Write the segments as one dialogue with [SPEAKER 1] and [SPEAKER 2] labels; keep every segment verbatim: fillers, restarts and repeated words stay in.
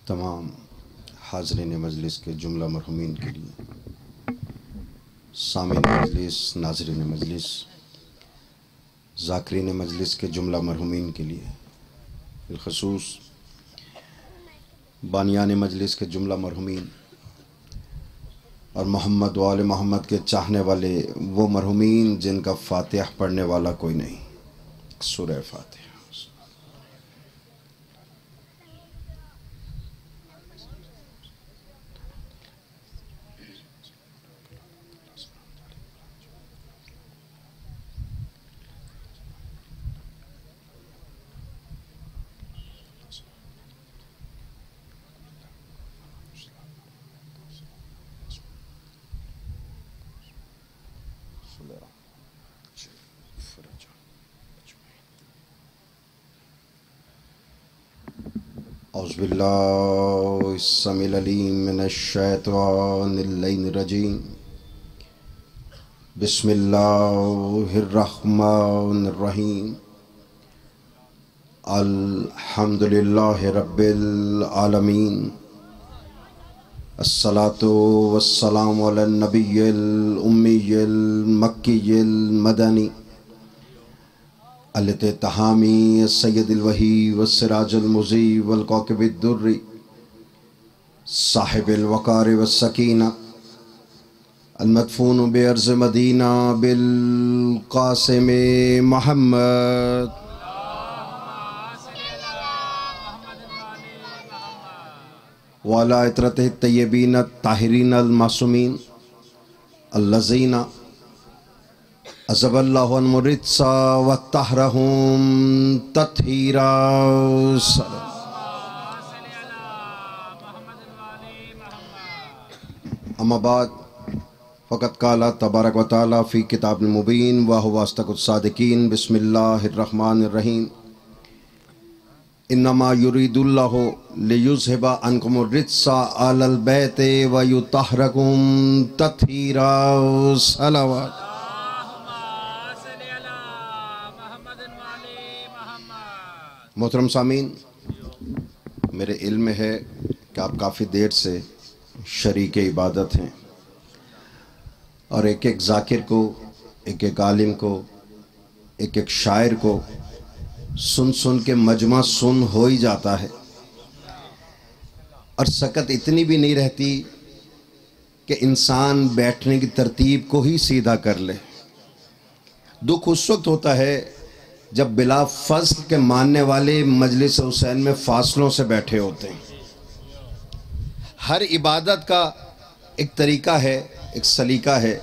[SPEAKER 1] تمام حاضرین مجلس کے جملہ مرحومین کے لیے، سامعین مجلس، ناظرین مجلس، ذاکرین مجلس کے جملہ مرحومین کے لیے، بالخصوص بانیان مجلس کے جملہ مرحومین اور محمد و آل محمد کے چاہنے والے وہ مرحومین جن کا فاتحہ پڑھنے والا کوئی نہیں۔ سورہ فاتحہ۔ اعوذ باللہ السمیع العلیم من الشیطان اللعین الرجیم، بسم اللہ الرحمن الرحیم، الحمد للہ رب العالمین، الصلاة والسلام علی النبی الامی المکی المدنی التحامی السید الوحی والسراج المضی والکوکب الدری صاحب الوقار والسکینہ المدفون بارض مدینہ بالقاسم محمد وعلی عطرتہ الطیبین الطاہرین المعصومین الذین عذب اللہ عنہم الرجس وطہرہم تطہیرا۔ اما بعد فقد قال تبارک و تعالی فی کتاب المبین وہو اصدق الصادقین۔ بسم اللہ الرحمن الرحیم، انما یرید اللہ لیذہب عنکم الرجس اہل البیت ویطہرکم تطہیرا۔ صلوات۔ محترم سامعین، میرے علم میں ہے کہ آپ کافی دیر سے شریک عبادت ہیں، اور ایک ایک ذاکر کو، ایک ایک عالم کو، ایک ایک شاعر کو سن سن کے مجمع سن ہو ہی جاتا ہے، اور سکت اتنی بھی نہیں رہتی کہ انسان بیٹھنے کی ترتیب کو ہی سیدھا کر لے۔ دکھ اس وقت ہوتا ہے جب بلا فصل کے ماننے والے مجلس حسین میں فاصلوں سے بیٹھے ہوتے ہیں۔ ہر عبادت کا ایک طریقہ ہے، ایک سلیقہ ہے۔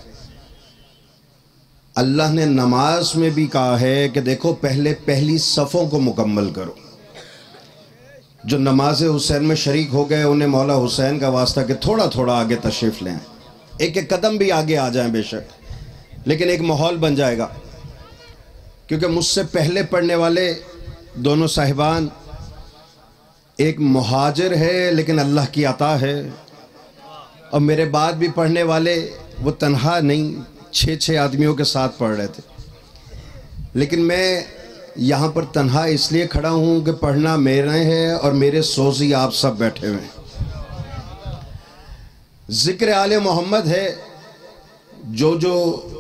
[SPEAKER 1] اللہ نے نماز میں بھی کہا ہے کہ دیکھو پہلے پہلی صفوں کو مکمل کرو۔ جو نماز حسین میں شریک ہو گئے انہیں مولا حسین کا واسطہ کہ تھوڑا تھوڑا آگے تشریف لیں، ایک ایک قدم بھی آگے آ جائیں بے شک، لیکن ایک ماحول بن جائے گا، کیونکہ مجھ سے پہلے پڑھنے والے دونوں صاحبان، ایک مہاجر ہے لیکن اللہ کی عطا ہے، اور میرے بعد بھی پڑھنے والے وہ تنہا نہیں، چھ چھ آدمیوں کے ساتھ پڑھ رہے تھے، لیکن میں یہاں پر تنہا اس لیے کھڑا ہوں کہ پڑھنا میرے ہے اور میرے سوزی آپ سب بیٹھے ہوئے ہیں۔ ذکر آل محمد ہے، جو جو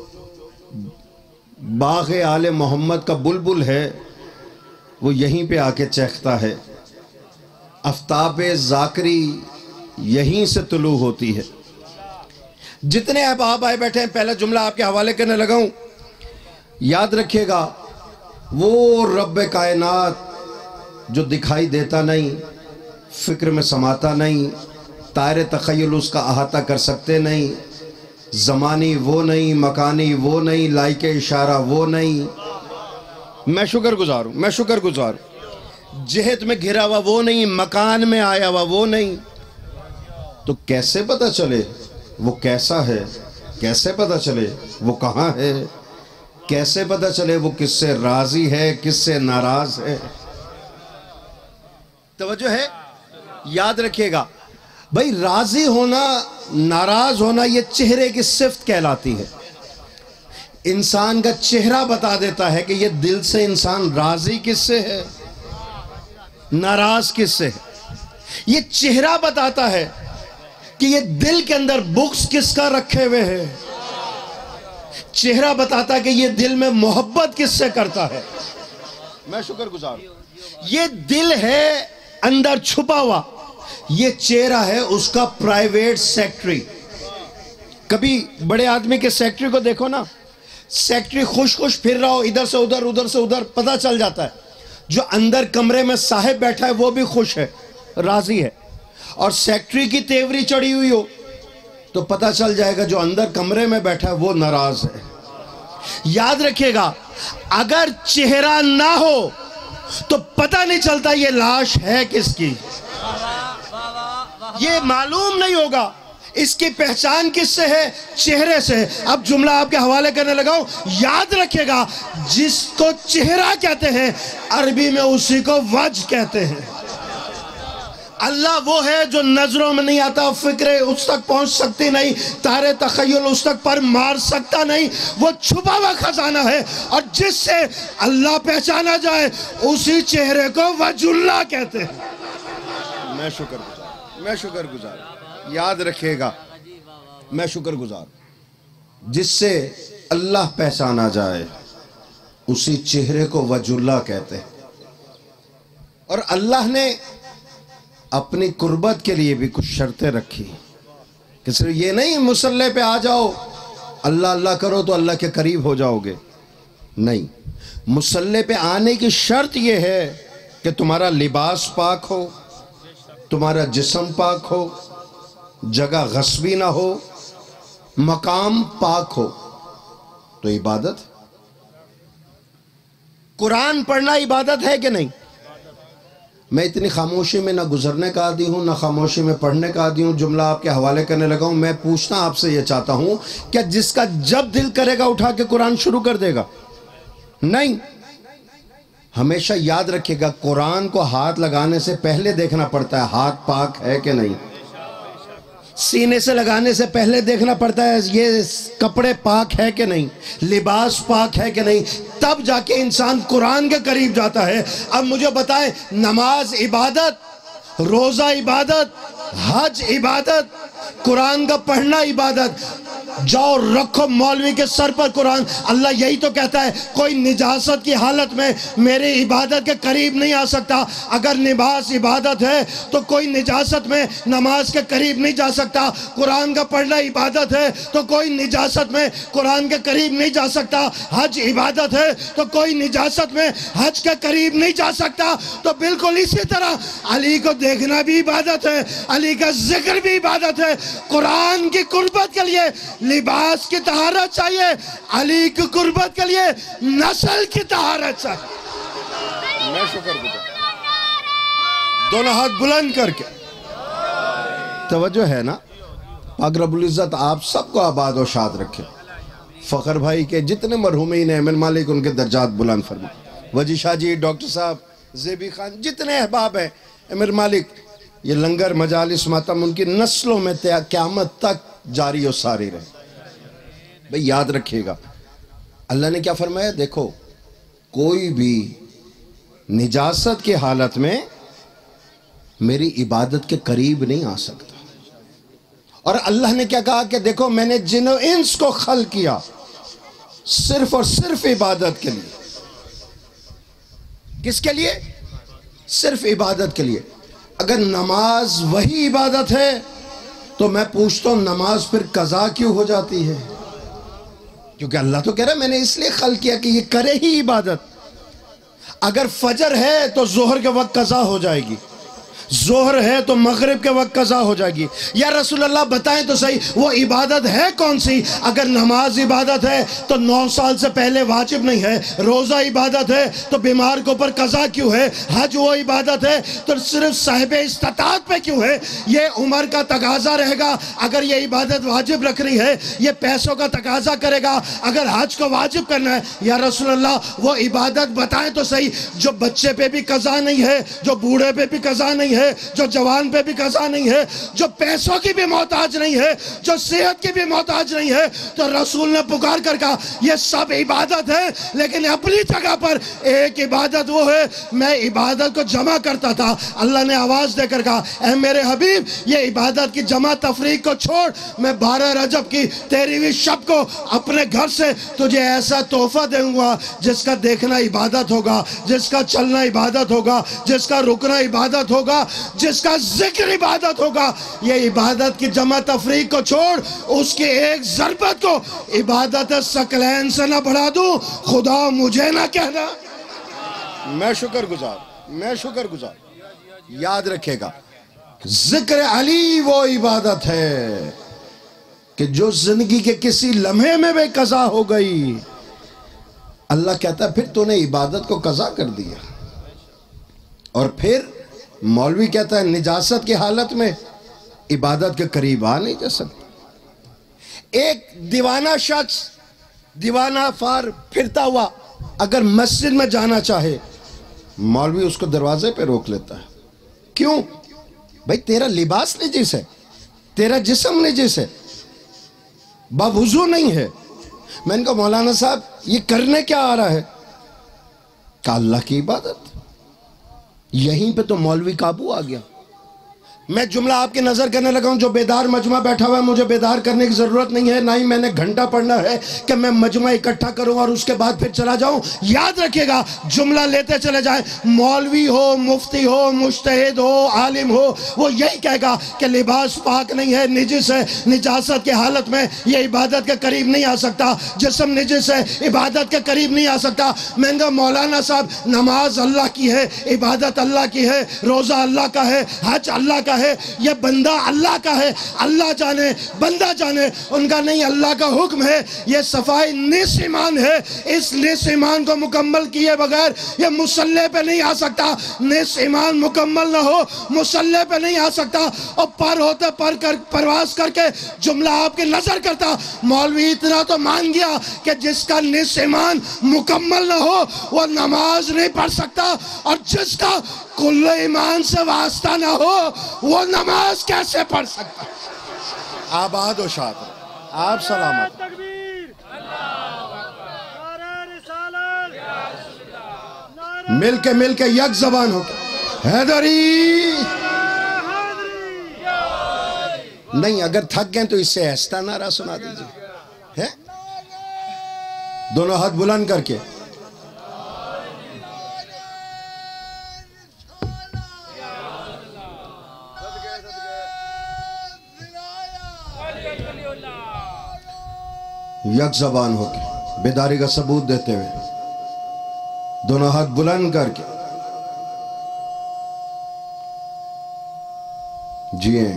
[SPEAKER 1] باغ آل محمد کا بلبل ہے وہ یہیں پہ آ کے چہکتا ہے، آفتاب ذاکری یہیں سے طلوع ہوتی ہے۔ جتنے احباب آئے بیٹھے ہیں، پہلا جملہ آپ کے حوالے کرنے لگا ہوں، یاد رکھیے گا، وہ رب کائنات جو دکھائی دیتا نہیں، فکر میں سماتا نہیں، طائر تخیل اس کا احاطہ کر سکتے نہیں، زمانی وہ نہیں، مکانی وہ نہیں، لائق اشارہ وہ نہیں، میں شکر گزار ہوں، میں شکر گزار ہوں، جہت میں گھرا ہوا وہ نہیں، مکان میں آیا ہوا وہ نہیں، تو کیسے پتہ چلے وہ کیسا ہے؟ کیسے پتہ چلے وہ کہاں ہے؟ کیسے پتہ چلے وہ کس سے راضی ہے، کس سے ناراض ہے؟ توجہ ہے؟ یاد رکھیے گا بھائی، راضی ہونا، ناراض ہونا یہ چہرے کی صفت کہلاتی ہے۔ انسان کا چہرہ بتا دیتا ہے کہ یہ دل سے انسان راضی کس سے ہے، ناراض کس سے ہے۔ یہ چہرہ بتاتا ہے کہ یہ دل کے اندر بغض کس کا رکھے ہوئے ہے. چہرہ بتاتا ہے کہ یہ دل میں محبت کس سے کرتا ہے. میں شکر گزار ہوں. یہ دل ہے اندر چھپا ہوا، یہ چہرہ ہے اس کا پرائیویٹ سیکٹری. کبھی بڑے آدمی کے سیکٹری کو دیکھو نا، سیکٹری خوش خوش پھر رہا ہو ادھر سے ادھر ادھر سے ادھر، پتہ چل جاتا ہے. جو اندر کمرے میں صاحب بیٹھا ہے وہ بھی خوش ہے، راضی ہے. اور سیکٹری کی تیوری چڑھی ہوئی ہو تو پتہ چل جائے گا جو اندر کمرے میں بیٹھا ہے وہ ناراض ہے. یاد رکھیے گا، اگر چہرہ نہ ہو تو پتہ نہیں چلتا یہ لاش ہے کس کی، یہ معلوم نہیں ہوگا اس کی پہچان کس سے ہے، چہرے سے. اب جملہ آپ کے حوالے کرنے لگا ہوں، یاد رکھیے گا جس کو چہرہ کہتے ہیں عربی میں اسی کو وجہ کہتے ہیں. اللہ وہ ہے جو نظروں میں نہیں آتا، فکریں اس تک پہنچ سکتی نہیں، تارے تخیل اس تک پر مار سکتا نہیں. وہ چھپا ہوا خزانہ ہے، اور جس سے اللہ پہچانا جائے اسی چہرے کو وجہ اللہ کہتے ہیں. میں شکر گزار میں شکر گزار یاد رکھے گا، میں شکر گزار جس سے اللہ پہچانا جائے اسی چہرے کو وجہ اللہ کہتے ہیں. اور اللہ نے اپنی قربت کے لیے بھی کچھ شرطیں رکھی کہ صرف یہ نہیں مصلی پہ آ جاؤ اللہ اللہ کرو تو اللہ کے قریب ہو جاؤ گے. نہیں، مصلی پہ آنے کی شرط یہ ہے کہ تمہارا لباس پاک ہو، تمہارا جسم پاک ہو، جگہ غصبی نہ ہو، مقام پاک ہو. تو عبادت، قرآن پڑھنا عبادت ہے کہ نہیں؟ میں اتنی خاموشی میں نہ گزرنے کا عادی ہوں، نہ خاموشی میں پڑھنے کا عادی ہوں. جملہ آپ کے حوالے کرنے لگا ہوں. میں پوچھنا آپ سے یہ چاہتا ہوں، کیا جس کا جب دل کرے گا اٹھا کے قرآن شروع کر دے گا؟ نہیں. ہمیشہ یاد رکھے گا قرآن کو ہاتھ لگانے سے پہلے دیکھنا پڑتا ہے ہاتھ پاک ہے کہ نہیں. سینے سے لگانے سے پہلے دیکھنا پڑتا ہے یہ کپڑے پاک ہے کہ نہیں، لباس پاک ہے کہ نہیں، تب جا کے انسان قرآن کے قریب جاتا ہے. اب مجھے بتائیں، نماز عبادت، روزہ عبادت، حج عبادت، قرآن کا پڑھنا عبادت. جاؤ رکھو مولوی کے سر پر قرآن. اللہ یہی تو کہتا ہے کوئی نجاست کی حالت میں میری عبادت کے قریب نہیں آ سکتا. اگر نماز عبادت ہے تو کوئی نجاست میں نماز کے قریب نہیں جا سکتا. قرآن کا پڑھنا عبادت ہے تو کوئی نجاست میں قرآن کے قریب نہیں جا سکتا. حج عبادت ہے تو کوئی نجاست میں حج کے قریب نہیں جا سکتا. تو بالکل اسی طرح علی کو دیکھنا بھی عبادت ہے، علی کا ذکر بھی عبادت ہے. قرآن کی قربت کے لیے لباس کی طہارت چاہیے، علی کی قربت کے لیے نسل کی طہارت چاہیے. میں شکر گزار دونوں ہاتھ بلند کر کے توجہ ہے نا. پاک رب العزت آپ سب کو آباد و شاد رکھے. فخر بھائی کے جتنے مرحومین ہیں امیر مالک ان کے درجات بلند فرمائے. وجی شاہ جی، ڈاکٹر صاحب، زیبی خان، جتنے احباب ہیں امیر مالک، یہ لنگر مجالس ماتم ان کی نسلوں میں قیامت تک جاری و ساری رہے. بھئی یاد رکھیے گا اللہ نے کیا فرمایا، دیکھو کوئی بھی نجاست کی حالت میں میری عبادت کے قریب نہیں آ سکتا. اور اللہ نے کیا کہا کہ دیکھو میں نے جن و انس کو خلق کیا صرف اور صرف عبادت کے لیے. کس کے لیے؟ صرف عبادت کے لیے. اگر نماز وہی عبادت ہے تو میں پوچھتا ہوں نماز پھر قضا کیوں ہو جاتی ہے؟ کیونکہ اللہ تو کہہ رہا ہے میں نے اس لیے خلق کیا کہ یہ کرے ہی عبادت. اگر فجر ہے تو ظہر کے وقت قضا ہو جائے گی، ظہر ہے تو مغرب کے وقت قضا ہو جائے گی. یا رسول اللہ بتائیں تو صحیح وہ عبادت ہے کون سی؟ اگر نماز عبادت ہے تو نو سال سے پہلے واجب نہیں ہے. روزہ عبادت ہے تو بیمار کے اوپر قضا کیوں ہے؟ حج وہ عبادت ہے تو صرف صاحب استطاعت پہ کیوں ہے؟ یہ عمر کا تقاضا رہے گا اگر یہ عبادت واجب رکھ رہی ہے. یہ پیسوں کا تقاضا کرے گا اگر حج کو واجب کرنا ہے. یا رسول اللہ وہ عبادت بتائیں تو صحیح جو بچے پہ بھی قضا نہیں ہے، جو بوڑھے پہ بھی قضا نہیں ہے، ہے، جو جوان پہ بھی قضا نہیں ہے، جو پیسوں کی بھی محتاج نہیں ہے، جو صحت کی بھی محتاج نہیں ہے، تو رسول نے پکار کر کہا یہ سب عبادت ہے، لیکن اپنی جگہ پر ایک عبادت وہ ہے، میں عبادت کو جمع کرتا تھا۔ اللہ نے آواز دے کر کہا اے میرے حبیب، یہ عبادت کی جمع تفریق کو چھوڑ، میں بارہ رجب کی تیرہویں شب کو اپنے گھر سے تجھے ایسا تحفہ دوں گا جس کا دیکھنا عبادت ہوگا، جس کا چلنا عبادت ہوگا، جس کا رکنا عبادت ہوگا، جس کا ذکر عبادت ہوگا۔ یہ عبادت کی جمع تفریق کو چھوڑ، اس کی ایک ضربت کو عبادت ثقلین سے نہ بڑھا دوں، خدا مجھے نہ کہنا۔ میں شکر گزار میں شکر گزار یاد رکھے گا، ذکر علی وہ عبادت ہے کہ جو زندگی کے کسی لمحے میں بھی قضا ہو گئی، اللہ کہتا ہے پھر تو نے عبادت کو قضا کر دیا۔ اور پھر مولوی کہتا ہے نجاست کی حالت میں عبادت کے قریب آ نہیں جا سکتا۔ ایک دیوانہ شخص دیوانہ فار پھرتا ہوا اگر مسجد میں جانا چاہے، مولوی اس کو دروازے پہ روک لیتا ہے۔ کیوں؟ بھائی تیرا لباس نجس ہے، تیرا جسم نجس ہے، باوضو نہیں ہے۔ میں نے کہا مولانا صاحب یہ کرنے کیا آ رہا ہے؟ کہ اللہ کی عبادت۔ یہیں پہ تو مولوی قابو آ گیا۔ میں جملہ آپ کی نظر کرنے لگا ہوں، جو بیدار مجمع بیٹھا ہوا ہے مجھے بیدار کرنے کی ضرورت نہیں ہے، نہ ہی میں نے گھنٹہ پڑھنا ہے کہ میں مجمع اکٹھا کروں اور اس کے بعد پھر چلا جاؤں۔ یاد رکھیے گا، جملہ لیتے چلے جائیں، مولوی ہو، مفتی ہو، مجتہد ہو، عالم ہو، وہ یہی کہے گا کہ لباس پاک نہیں ہے، نجس ہے، نجاست کی حالت میں یہ عبادت کے قریب نہیں آ سکتا، جسم نجس ہے، عبادت کے قریب نہیں آ سکتا۔ میں نے کہا مولانا صاحب نماز اللہ کی ہے، عبادت اللہ کی ہے، روزہ اللہ کا ہے، حج اللہ کا ہے، یہ بندہ اللہ کا ہے، اللہ جانے بندہ جانے۔ ان کا نہیں، اللہ کا حکم ہے، یہ صفائی نصف ایمان ہے، اس نصف ایمان کو مکمل کیے بغیر یہ مصلی پہ نہیں آ سکتا۔ نصف ایمان مکمل نہ ہو مصلی پہ نہیں آ سکتا۔ اور پر ہوتے پر کر پرواز کر کے جملہ آپ کی نظر کرتا، مولوی اتنا تو مان گیا کہ جس کا نصف ایمان مکمل نہ ہو وہ نماز نہیں پڑھ سکتا، اور جس کا کل ایمان سے واسطہ نہ ہو وہ نماز کیسے پڑھ سکتا؟ آباد و شاد آپ سلامت۔ مل کے مل کے یک زبان ہو کے حیدری نہیں، اگر تھک گئے تو اس سے ایستا نعرہ سنا دیجئے، دونوں ہاتھ بلند کر کے۔ یک زبان ہو کے بیداری کا ثبوت دیتے ہوئے دونوں ہاتھ بلند کر کے جیئیں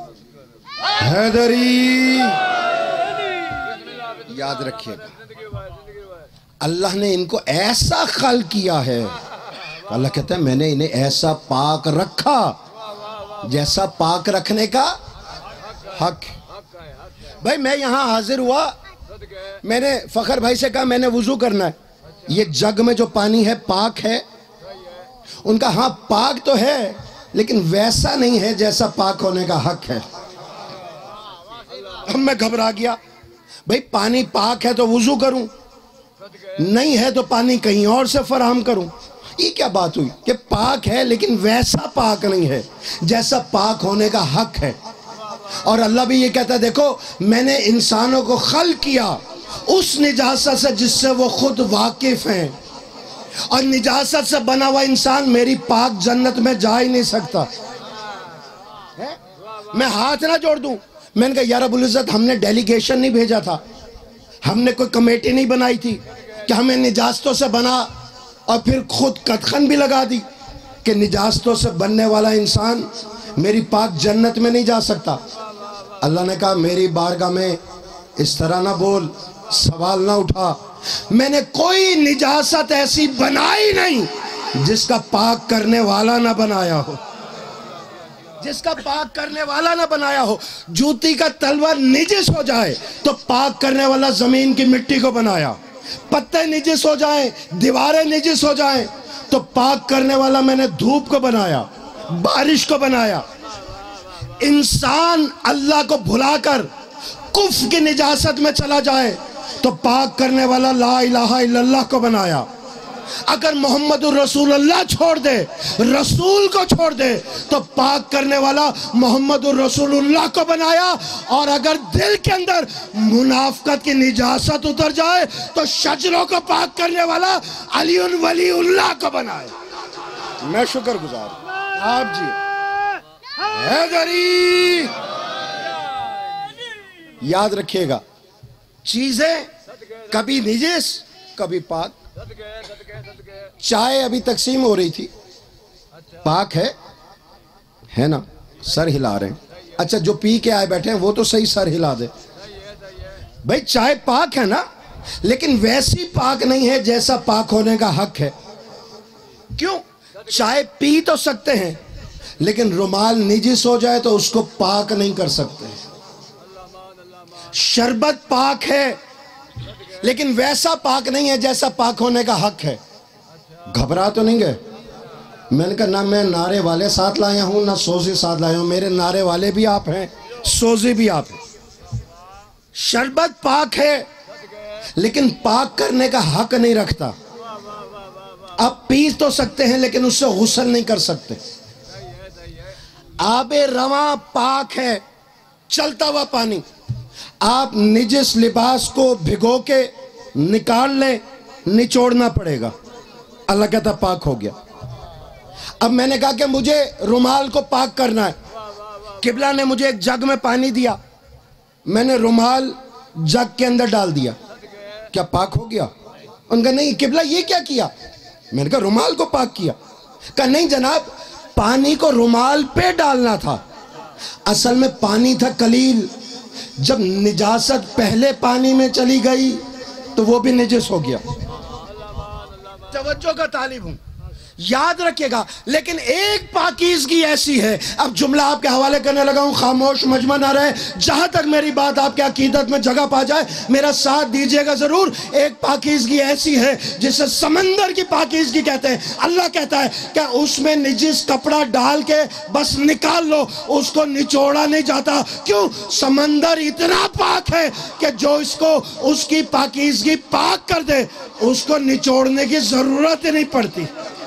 [SPEAKER 1] حیدری۔ یاد رکھیے گا اللہ نے ان کو ایسا خلق کیا ہے، اللہ کہتا ہے میں نے انہیں ایسا پاک رکھا جیسا پاک رکھنے کا حق۔ بھائی میں یہاں حاضر ہوا، میں نے فخر بھائی سے کہا میں نے وضو کرنا ہے، یہ جگ میں جو پانی ہے پاک ہے؟ ان کا ہاں پاک تو ہے لیکن ویسا نہیں ہے جیسا پاک ہونے کا حق ہے۔ اب میں گھبرا گیا، بھئی پانی پاک ہے تو وضو کروں، نہیں ہے تو پانی کہیں اور سے فراہم کروں۔ یہ کیا بات ہوئی کہ پاک ہے لیکن ویسا پاک نہیں ہے جیسا پاک ہونے کا حق ہے۔ اور اللہ بھی یہ کہتا ہے دیکھو میں نے انسانوں کو خلق کیا اس نجاست سے جس سے وہ خود واقف ہیں، اور نجاست سے بنا ہوا انسان میری پاک جنت میں جا ہی نہیں سکتا۔ میں ہاتھ نہ جوڑ دوں۔ میں نے کہا یا رب العزت ہم نے ڈیلیگیشن نہیں بھیجا تھا، ہم نے کوئی کمیٹی نہیں بنائی تھی کہ ہمیں نجاستوں سے بنا اور پھر خود قدخن بھی لگا دی کہ نجاستوں سے بننے والا انسان میری پاک جنت میں نہیں جا سکتا۔ اللہ نے کہا میری بارگاہ میں اس طرح نہ بول، سوال نہ اٹھا، میں نے کوئی نجاست ایسی بنائی نہیں جس کا پاک کرنے والا نہ بنایا ہو، جس کا پاک کرنے والا نہ بنایا ہو۔ جوتی کا تلوا نجس ہو جائے تو پاک کرنے والا زمین کی مٹی کو بنایا، پتے نجس ہو جائیں، دیواریں نجس ہو جائیں تو پاک کرنے والا میں نے دھوپ کو بنایا، بارش کو بنایا. انسان اللہ کو بھلا کر کفر کی نجاست میں چلا جائے تو پاک کرنے والا لا الہ الا اللہ کو بنایا. اگر محمد الرسول اللہ چھوڑ دے، رسول کو چھوڑ دے، تو پاک کرنے والا محمد الرسول اللہ کو بنایا. اور اگر دل کے اندر منافقت کی نجاست اتر جائے تو شجروں کو پاک کرنے والا علی ولی اللہ کو بنایا. میں شکر گزار ہوں. آپ جی حیدری یاد رکھیے گا، چیزیں کبھی نجس کبھی پاک. چائے ابھی تقسیم ہو رہی تھی، پاک ہے ہے نا؟ سر ہلا رہے ہیں. اچھا جو پی کے آئے بیٹھے ہیں وہ تو صحیح سر ہلا دے. بھئی چائے پاک ہے نا، لیکن ویسی پاک نہیں ہے جیسا پاک ہونے کا حق ہے. کیوں؟ چائے پی تو سکتے ہیں، لیکن رومال نجس ہو جائے تو اس کو پاک نہیں کر سکتے. شربت پاک ہے، لیکن ویسا پاک نہیں ہے جیسا پاک ہونے کا حق ہے. گھبرا تو نہیں گئے؟ میں نے کہا نہ میں نعرے والے ساتھ لایا ہوں نہ سوزی ساتھ لایا ہوں. میرے نعرے والے بھی آپ ہیں، سوزی بھی آپ ہیں. شربت پاک ہے، لیکن پاک کرنے کا حق نہیں رکھتا. آپ پی تو سکتے ہیں لیکن اس سے غسل نہیں کر سکتے. آب رواں پاک ہے، چلتا ہوا پانی. آپ نجس لباس کو بھگو کے نکال لیں، نچوڑنا پڑے گا. اللہ کہتا پاک ہو گیا. اب میں نے کہا کہ مجھے رومال کو پاک کرنا ہے. قبلہ نے مجھے ایک جگ میں پانی دیا، میں نے رومال جگ کے اندر ڈال دیا. کیا پاک ہو گیا؟ ان کا نہیں. قبلہ یہ کیا کیا؟ میں نے کہا رومال کو پاک کیا. کہا نہیں جناب، پانی کو رومال پہ ڈالنا تھا. اصل میں پانی تھا قلیل. جب نجاست پہلے پانی میں چلی گئی تو وہ بھی نجس ہو گیا. توجہ کا طالب ہوں، یاد رکھیے گا. لیکن ایک پاکیزگی ایسی ہے، اب جملہ آپ کے حوالے کرنے لگا ہوں، خاموش مجمع نہ رہے. جہاں تک میری بات آپ کے عقیدت میں جگہ پا جائے میرا ساتھ دیجئے گا ضرور. ایک پاکیزگی ایسی ہے جسے سمندر کی پاکیزگی کہتے ہیں. اللہ کہتا ہے کہ اس میں نجس کپڑا ڈال کے بس نکال لو، اس کو نچوڑا نہیں جاتا. کیوں؟ سمندر اتنا پاک ہے کہ جو اس کو اس کی پاکیزگی پاک کر دے اس کو نچوڑنے کی ضرورت نہیں پڑتی.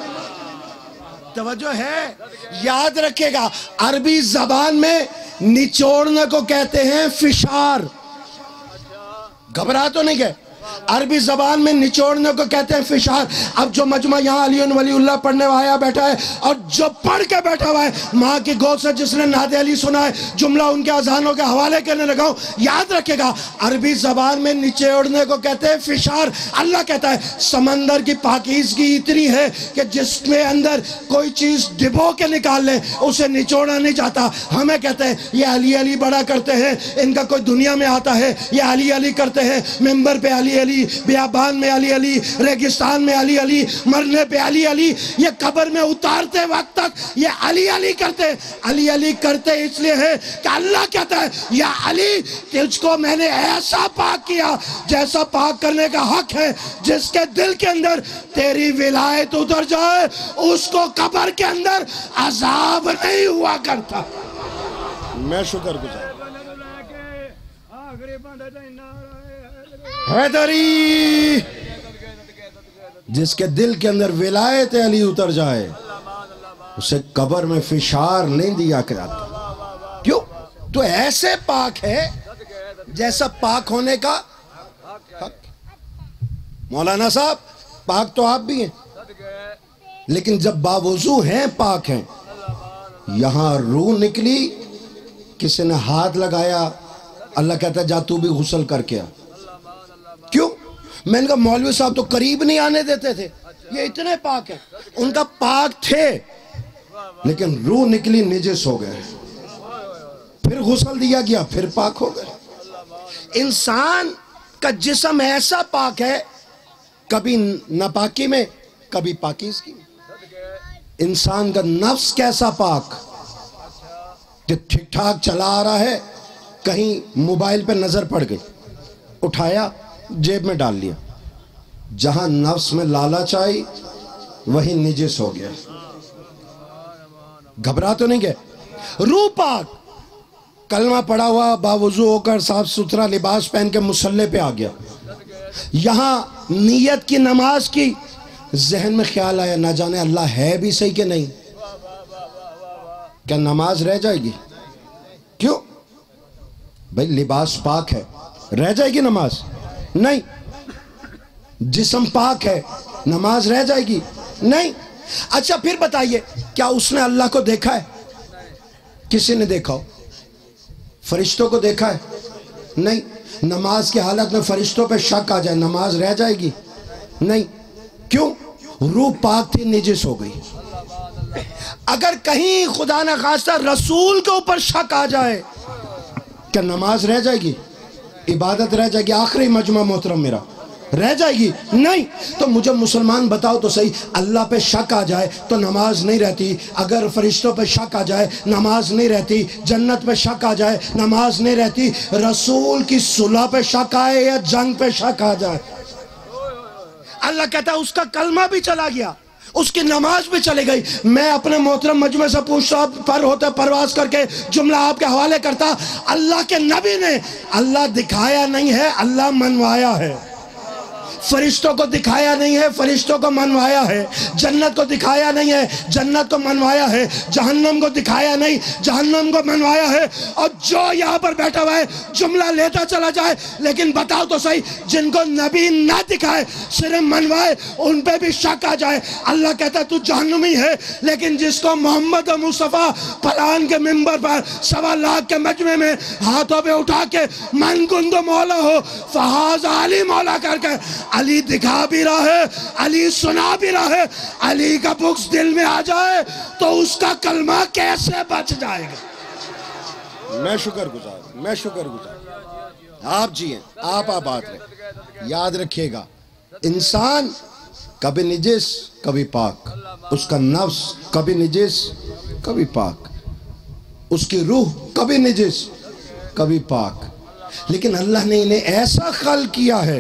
[SPEAKER 1] توجہ ہے؟ یاد رکھے گا، عربی زبان میں نچوڑنے کو کہتے ہیں فشار. گھبرا تو نہیں گئے؟ عربی زبان میں نچوڑنے کو کہتے ہیں فشار. اب جو مجمع یہاں علی ولی اللہ پڑھنے آیا بیٹھا ہے اور جو پڑھ کے بیٹھا ہوا ہے ماں کی گود سے جس نے نعت علی سنا ہے، جملہ ان کے اذانوں کے حوالے کرنے لگا ہوں. یاد رکھے گا، عربی زبان میں نچوڑنے کو کہتے ہیں فشار. اللہ کہتا ہے سمندر کی پاکیزگی اتنی ہے کہ جس میں اندر کوئی چیز ڈبو کے نکال لے اسے نچوڑا نہیں جاتا. ہمیں کہتے ہیں یہ علی علی بڑا کرتے ہیں، ان کا کوئی دنیا میں آتا ہے یہ علی علی کرتے ہیں، ممبر پہ علی علی، بیابان میں علی علی، ریگستان میں علی علی، مرنے پہ علی علی، یہ قبر میں اتارتے وقت تک یہ علی علی کرتے. علی علی کرتے اس لیے ہے کہ اللہ کہتا ہے یا علی تجھ کو میں نے ایسا پاک کیا جیسا پاک کرنے کا حق ہے. جس کے دل کے اندر تیری ولایت اتر جائے اس کو قبر کے اندر عذاب نہیں ہوا کرتا. میں شکر گزار حیدری. جس کے دل کے اندر ولایت علی اتر جائے اسے قبر میں فشار نہیں دیا کرتا. کیوں؟ تو ایسے پاک ہے جیسا پاک ہونے کا حق. مولانا صاحب پاک تو آپ بھی ہیں، لیکن جب باوضو ہیں پاک ہیں. یہاں روح نکلی، کسی نے ہاتھ لگایا، اللہ کہتا ہے جا تو بھی غسل کر کے آ. کیوں؟ میں نے کہا مولوی صاحب تو قریب نہیں آنے دیتے تھے، یہ اتنے پاک ہیں. ان کا پاک تھے لیکن روح نکلی نجس ہو گئے، پھر غسل دیا گیا پھر پاک ہو گئے. انسان کا جسم ایسا پاک ہے، کبھی ناپاکی میں کبھی پاکیزگی میں. انسان کا نفس کیسا پاک کہ ٹھیک ٹھاک چلا آ رہا ہے، کہیں موبائل پہ نظر پڑ گئی، اٹھایا جیب میں ڈال لیا. جہاں نفس میں لالچ آئی وہی نجس ہو گیا.
[SPEAKER 2] گھبرا تو نہیں گئے؟ روح پاک، کلمہ پڑا ہوا، باوضو ہو کر صاف ستھرا لباس پہن کے مصلی پہ آ گیا، یہاں نیت کی نماز کی، ذہن میں خیال آیا نہ جانے اللہ ہے بھی صحیح کہ نہیں، کیا نماز رہ جائے گی؟ کیوں بھئی لباس پاک ہے، رہ جائے گی نماز؟ نہیں۔ جسم پاک ہے، نماز رہ جائے گی؟ نہیں۔ اچھا پھر بتائیے، کیا اس نے اللہ کو دیکھا ہے؟ کسی نے دیکھا ہو؟ فرشتوں کو دیکھا ہے؟ نہیں۔ نماز کی حالت میں فرشتوں پہ شک آ جائے، نماز رہ جائے گی؟ نہیں۔ کیوں؟ روح پاک تھی، نجس ہو گئی۔ اگر کہیں خدا نہ خواستہ رسول کے اوپر شک آ جائے، کیا نماز رہ جائے گی؟ عبادت رہ جائے گی؟ آخری مجمع محترم میرا، رہ جائے گی؟ نہیں۔ تو مجھے مسلمان بتاؤ تو صحیح، اللہ پہ شک آ جائے تو نماز نہیں رہتی، اگر فرشتوں پہ شک آ جائے نماز نہیں رہتی، جنت پہ شک آ جائے نماز نہیں رہتی، رسول کی صلح پہ شک آئے یا جنگ پہ شک آ جائے، اللہ کہتا ہے اس کا کلمہ بھی چلا گیا، اس کی نماز بھی چلے گئی۔ میں اپنے محترم مجمع سے پوچھتا، پر ہوتا پرواز کر کے جملہ آپ کے حوالے کرتا، اللہ کے نبی نے اللہ دکھایا نہیں ہے، اللہ منوایا ہے۔ فرشتوں کو دکھایا نہیں ہے، فرشتوں کو منوایا ہے۔ جنت کو دکھایا نہیں ہے، جنت کو منوایا ہے۔ جہنم کو دکھایا نہیں، جہنم کو منوایا ہے۔ اور جو یہاں پر بیٹھا ہوا ہے جملہ لیتا چلا جائے، لیکن بتاؤ تو صحیح، جن کو نبی نہ دکھائے صرف منوائے، ان پہ بھی شک آ جائے، اللہ کہتا ہے تو جہنمی ہے۔ لیکن جس کو محمد مصطفیٰ پلان کے ممبر پر سوا لاکھ کے مجمع میں ہاتھوں پہ اٹھا کے من گند مولا ہو، فہاز علی مولا کر کے علی دکھا بھی رہا ہے، علی سنا بھی رہا ہے، علی کا بغض دل میں آ جائے تو اس کا کلمہ کیسے بچ جائے گا؟ میں شکر گزار میں شکر گزار آپ جی ہیں، آپ آباد رہے۔ یاد رکھیے گا، انسان کبھی نجس کبھی پاک، اس کا نفس کبھی نجس کبھی پاک، اس کی روح کبھی نجس کبھی پاک، لیکن اللہ نے انہیں ایسا خلق کیا ہے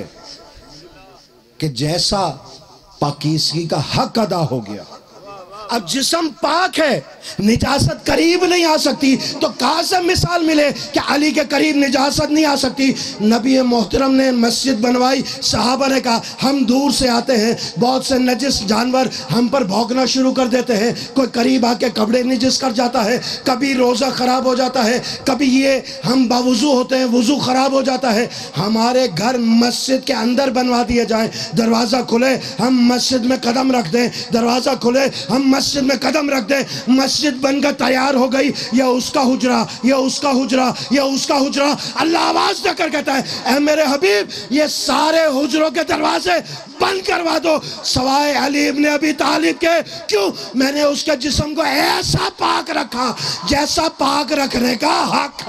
[SPEAKER 2] کہ جیسا پاکیزگی کا حق ادا ہو گیا۔ اب جسم پاک ہے، نجاست قریب نہیں آ سکتی، تو کہاں سے مثال ملے کہ علی کے قریب نجاست نہیں آ سکتی؟ نبی محترم نے مسجد بنوائی، صحابہ نے کہا ہم دور سے آتے ہیں، بہت سے نجس جانور ہم پر بھونکنا شروع کر دیتے ہیں، کوئی قریب آ کے کپڑے نجس کر جاتا ہے، کبھی روزہ خراب ہو جاتا ہے، کبھی یہ ہم باوضو ہوتے ہیں وضو خراب ہو جاتا ہے، ہمارے گھر مسجد کے اندر بنوا دیے جائیں، دروازہ کھلے ہم مسجد میں قدم رکھ دیں، دروازہ کھلے ہم مسجد میں قدم رکھ دیں، مسجد بن کر تیار ہو گئی، یہ اس کا حجرہ، یہ اس کا حجرہ، یہ اس کا حجرہ، اللہ آواز دے کر کہتا ہے اے میرے حبیب یہ سارے حجروں کے دروازے بند کروا دو سوائے علی ابن ابی طالب کے، کیوں؟ میں نے اس کے جسم کو ایسا پاک رکھا جیسا پاک رکھنے کا حق ہے۔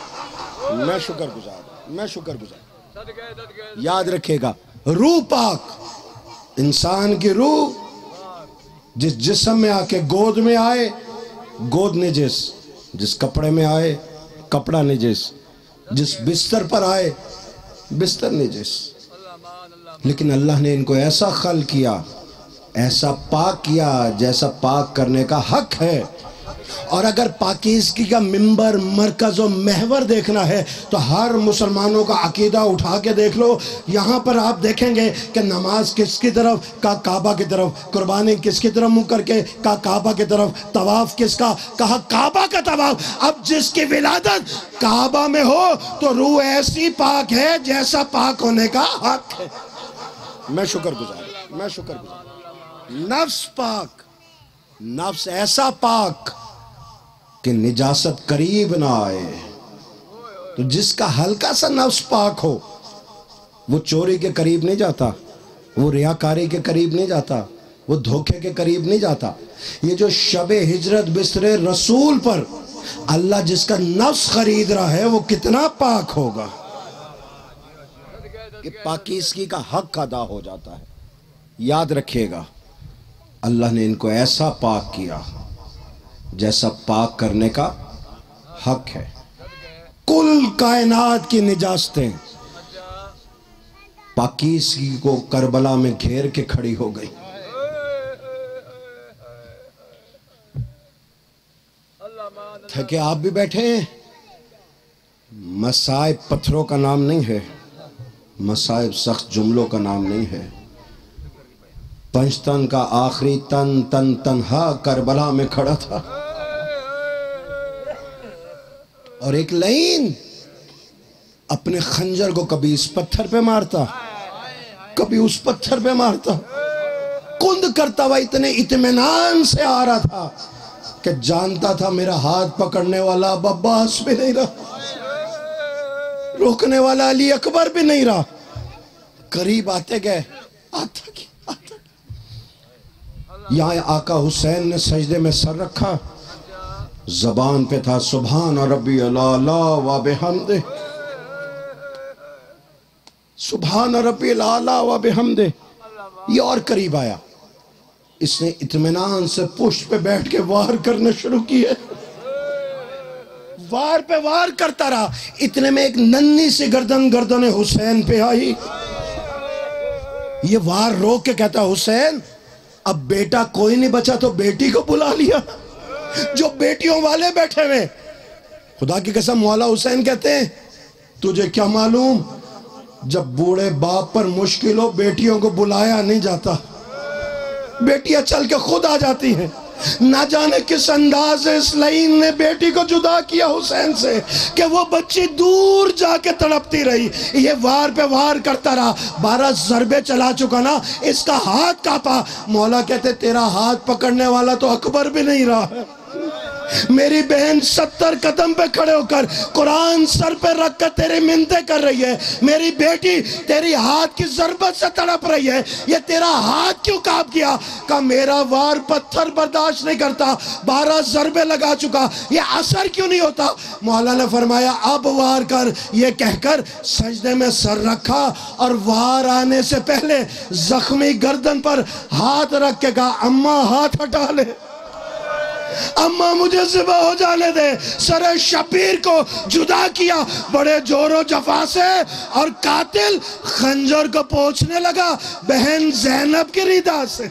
[SPEAKER 2] میں شکر گزار میں شکر گزار یاد رکھے گا، روح پاک، انسان کی روح جس جسم میں آ کے گود میں آئے گود نجس، جس کپڑے میں آئے کپڑا نجس، جس بستر پر آئے بستر نجس، لیکن اللہ نے ان کو ایسا خلق کیا، ایسا پاک کیا جیسا پاک کرنے کا حق ہے۔ اور اگر پاکیزگی کا ممبر مرکز و محور دیکھنا ہے تو ہر مسلمانوں کا عقیدہ اٹھا کے دیکھ لو، یہاں پر آپ دیکھیں گے کہ نماز کس کی طرف کا کعبہ کی طرف، قربانی کس کی طرف منہ کر کے کا کعبہ کی طرف، طواف کس کا کہا کعبہ کا طواف۔ اب جس کی ولادت کعبہ میں ہو تو روح ایسی پاک ہے جیسا پاک ہونے کا حق ہے۔ میں شکر گزار میں شکر گزار نفس پاک، نفس ایسا پاک کہ نجاست قریب نہ آئے۔ تو جس کا ہلکا سا نفس پاک ہو وہ چوری کے قریب نہیں جاتا، وہ ریاکاری کے قریب نہیں جاتا، وہ دھوکے کے قریب نہیں جاتا۔ یہ جو شب ہجرت بستر رسول پر اللہ جس کا نفس خرید رہا ہے وہ کتنا پاک ہوگا کہ پاکیزگی کا حق ادا ہو جاتا ہے۔ یاد رکھیے گا، اللہ نے ان کو ایسا پاک کیا جیسا پاک کرنے کا حق ہے۔ کل کائنات کی نجاستیں پاکیزگی کو کربلا میں گھیر کے کھڑی ہو گئی۔ تھا کہ آپ بھی بیٹھے ہیں. مصائب پتھروں کا نام نہیں ہے، مصائب سخت جملوں کا نام نہیں ہے. پنجتن کا آخری تن تن تنہا کربلا میں کھڑا تھا، اور ایک لعین اپنے خنجر کو کبھی اس پتھر پہ مارتا کبھی اس پتھر پہ مارتا، کند کرتا ہوا اتنے اطمینان سے آ رہا تھا کہ جانتا تھا میرا ہاتھ پکڑنے والا اب عباس بھی نہیں رہا، روکنے والا علی اکبر بھی نہیں رہا. قریب آتے گئے، آتا گیا آتا گیا. یہاں آقا حسین نے سجدے میں سر رکھا، زبان پہ تھا سبحان ربی الاعلی و بحمدہ، سبحان ربی الاعلی و بحمدہ. یہ اور قریب آیا، اس نے اطمینان سے پشت پہ بیٹھ کے وار کرنا شروع کیے، وار پہ وار کرتا رہا. اتنے میں ایک ننھی سی گردن گردن حسین پہ آئی. یہ وار روک کے کہتا حسین اب بیٹا کوئی نہیں بچا تو بیٹی کو بلا لیا، جو بیٹیوں والے بیٹھے ہوئے. خدا کی قسم مولا حسین کہتے ہیں تجھے کیا معلوم، جب بوڑھے باپ پر مشکل ہو بیٹیوں کو بلایا نہیں جاتا، بیٹیاں چل کے خود آ جاتی ہیں. نہ جانے کس انداز اس لعین نے بیٹی کو جدا کیا حسین سے کہ وہ بچی دور جا کے تڑپتی رہی. یہ وار پہ وار کرتا رہا، بارہ ضربے چلا چکا نا، اس کا ہاتھ کانپا. مولا کہتے تیرا ہاتھ پکڑنے والا تو اکبر بھی نہیں رہا ہے. میری بہن ستر قدم پہ کھڑے ہو کر قرآن سر پہ رکھ کر تیری منتیں کر رہی ہے. میری بیٹی تیری ہاتھ کی ضربت سے تڑپ رہی ہے، یہ تیرا ہاتھ کیوں کانپ گیا؟ کہا میرا وار پتھر برداشت نہیں کرتا، بارہ ضربے لگا چکا، یہ اثر کیوں نہیں ہوتا؟ مولا نے فرمایا اب وار کر. یہ کہہ کر سجدے میں سر رکھا اور وار آنے سے پہلے زخمی گردن پر ہاتھ رکھ کے کہا اماں ہاتھ ہٹا لے، اماں مجھے ذبح ہو جانے دے. سر شبیر کو جدا کیا بڑے جور و جفا سے، اور قاتل خنجر کو پوچھنے لگا بہن زینب کی ریدہ سے.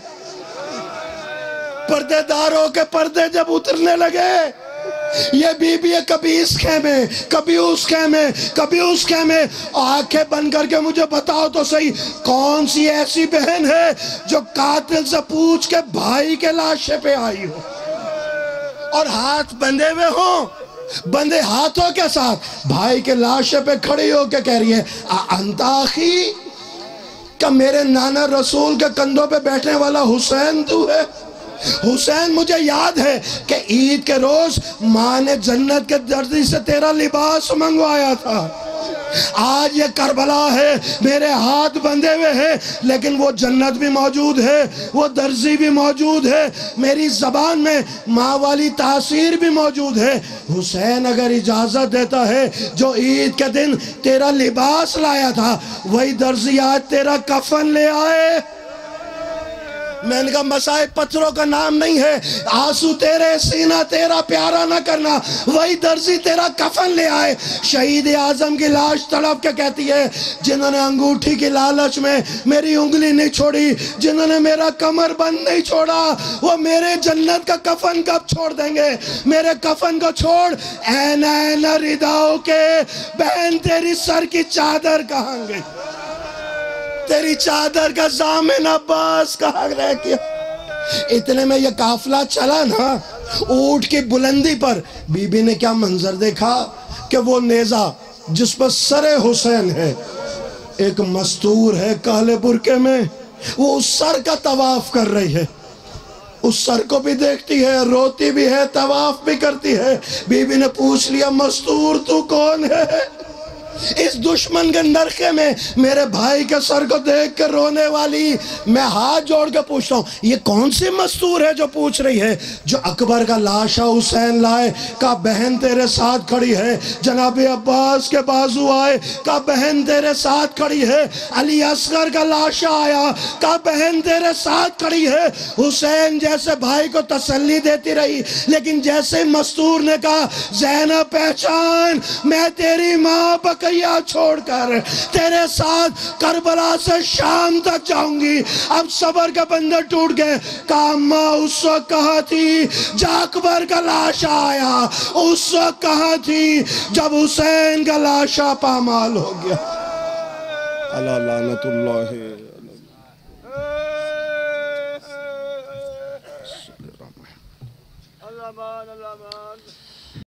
[SPEAKER 2] پردے داروں کے پردے جب اترنے لگے، یہ بی بی کبھی اس خیمے کبھی اس خیمے کبھی اس خیمے. آنکھیں بند کر کے مجھے بتاؤ تو صحیح کون سی ایسی بہن ہے جو قاتل سے پوچھ کے بھائی کے لاشے پہ آئی ہو اور ہاتھ بندھے ہوئے ہوں، بندھے ہاتھوں کے ساتھ بھائی کے لاشے پہ کھڑی ہو کے کہہ رہی ہے انت اخی، کہ میرے نانا رسول کے کندھوں پہ بیٹھنے والا حسین تو ہے؟ حسین مجھے یاد ہے کہ عید کے روز ماں نے جنت کے درزی سے تیرا لباس منگوایا تھا. آج یہ کربلا ہے، میرے ہاتھ بندھے ہوئے ہیں، لیکن وہ جنت بھی موجود ہے، وہ درزی بھی موجود ہے، میری زبان میں ماں والی تاثیر بھی موجود ہے. حسین اگر اجازت دیتا ہے جو عید کے دن تیرا لباس لایا تھا وہی درزی آج تیرا کفن لے آئے. میں نے کہا مصائب پتھروں کا نام نہیں ہے، آنسو تیرے سینہ تیرا پیارا نہ کرنا، وہی درزی تیرا کفن لے آئے. شہید اعظم کی لاش تڑپ کے کہتی ہے جنہوں نے انگوٹھی کی لالچ میں میری انگلی نہیں چھوڑی، جنہوں نے میرا کمر بند نہیں چھوڑا، وہ میرے جنت کا کفن کب چھوڑ دیں گے؟ میرے کفن کو چھوڑ، این این رداؤ کے بہن تیری سر کی چادر کہاں گئی؟ تیری چادر کا ضامن عباس کہاں رہ گیا؟ اتنے میں یہ قافلہ چلا نا، اونٹ کی بلندی پر بی بی نے کیا منظر دیکھا کہ وہ نیزہ جس پر سر حسین ہے ایک مستور ہے کالے برقعے میں، وہ اس سر کا طواف کر رہی ہے. اس سر کو بھی دیکھتی ہے، روتی بھی ہے، طواف بھی کرتی ہے. بی بی نے پوچھ لیا مستور تو کون ہے؟ اس دشمن کے نرخے میں میرے بھائی کے سر کو دیکھ کر رونے والی. میں ہاتھ جوڑ کے پوچھتا ہوں یہ کون سی مستور ہے جو پوچھ رہی ہے؟ جو اکبر کا لاشا حسین لائے، کہا بہن تیرے ساتھ کھڑی ہے. جناب عباس کے بازو آئے، کہا بہن تیرے ساتھ کھڑی ہے. علی اصغر کا لاشا آیا، کہا بہن تیرے ساتھ کھڑی ہے. حسین جیسے بھائی کو تسلی دیتی رہی، لیکن جیسے مستور نے کہا زینب پہچان میں تیری ماں بک بقیہ چھوڑ کر تیرے ساتھ کربلا سے شام تک جاؤں گی۔ اب صبر کا بندر ٹوٹ گئے، کہا ماں اس وقت کہاں تھی جعفر کا لاشا آیا، اس وقت کہاں تھی جب حسین کا لاشا پامال ہو گیا۔ اللہ لعنت اللہ
[SPEAKER 3] اللہ مان اللہ مان